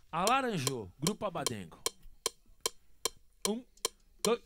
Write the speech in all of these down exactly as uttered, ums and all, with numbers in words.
Alaranjou, Grupo Abadengo. Um, dois,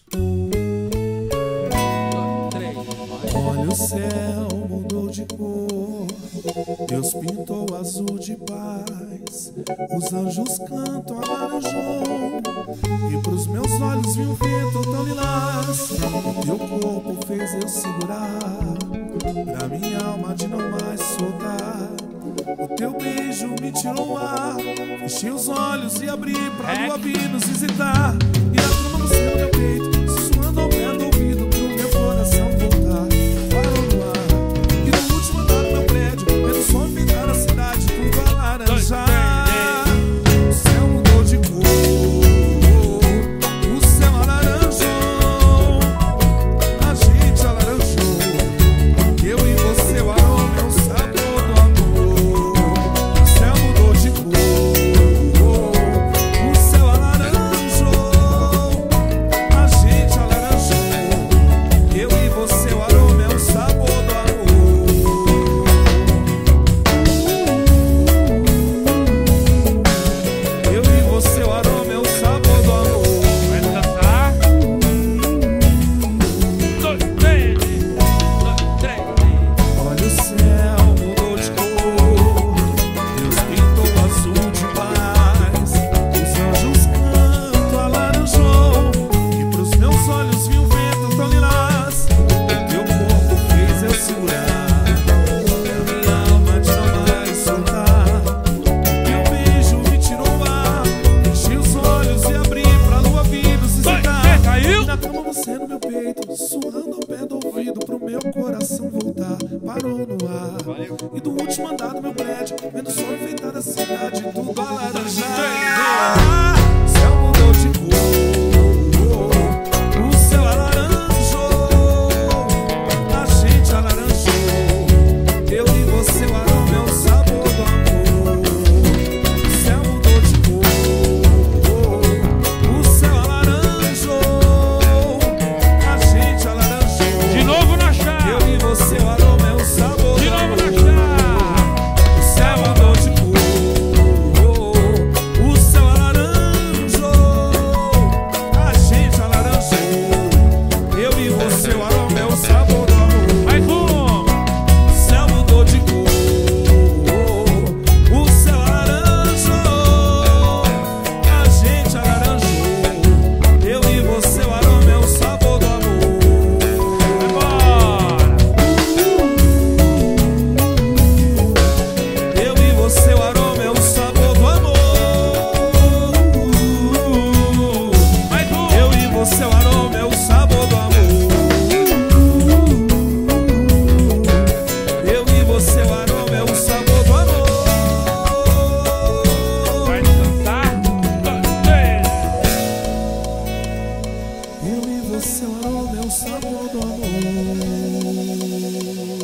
três. Olha, o céu mudou de cor, Deus pintou azul de paz, os anjos cantam alaranjou, e pros meus olhos vi um vento tão lilás. Teu corpo fez eu segurar, pra minha alma de não mais soltar. O teu beijo me tirou o ar, fechei os olhos e abri pra lua vir nos visitar. E a cama no céu do meu peito, sussurrando ao pé do ouvido pro meu coração voltar. Parou no ar, e no último andar do meu prédio, vendo o som pintar a cidade, tudo alaranjar. O céu mudou de cor, o céu alaranjou, a gente alaranjou. Eu e você, o aroma é o sabor do amor. O céu mudou de cor, o céu alaranjou, a gente alaranjou. Eu e você, o aroma é o sabor do amor. Eu e você, o aroma é o sabor do amor. Vai dançar? Dois, três, dois, três. Olha, o céu mudou de cor, Deus pintou azul de paz, os anjos cantam alaranjou, e pros meus olhos vi um vento tão lilás. O teu corpo fez eu segurar, pra minha alma de não mais soltar. Teu beijo me tirou o ar, fechei os olhos e abri pra lua vir nos visitar. Caiu? E na cama você no meu peito, sussurrando ao pé do ouvido pro meu coração voltar. Parou no ar, Valeu. e do último andar do meu prédio, vendo o sol enfeitar a cidade, tudo alaranjar. O céu mudou de cor, o céu alaranjou, a gente alaranjou. Eu e você, o aroma é o sabor do amor. O céu mudou de cor, o céu alaranjou, a gente alaranjou. De novo na chave. Eu e você, o aroma é o sabor. De novo na chave. O céu mudou de cor, o céu alaranjou, a gente alaranjou. Eu e você, o aroma é o sabor do amor. Mais um. O céu mudou de cor, o céu alaranjou, a gente alaranjou. Eu e você, o aroma é o sabor do amor. Agora. Eu e você, o aroma é o sabor do amor. Mais um. Eu e você, o aroma é o sabor do amor. Eu e você, o aroma é o sabor do amor. Vai dançar? Dois, três. Eu e você, o aroma é o sabor do amor.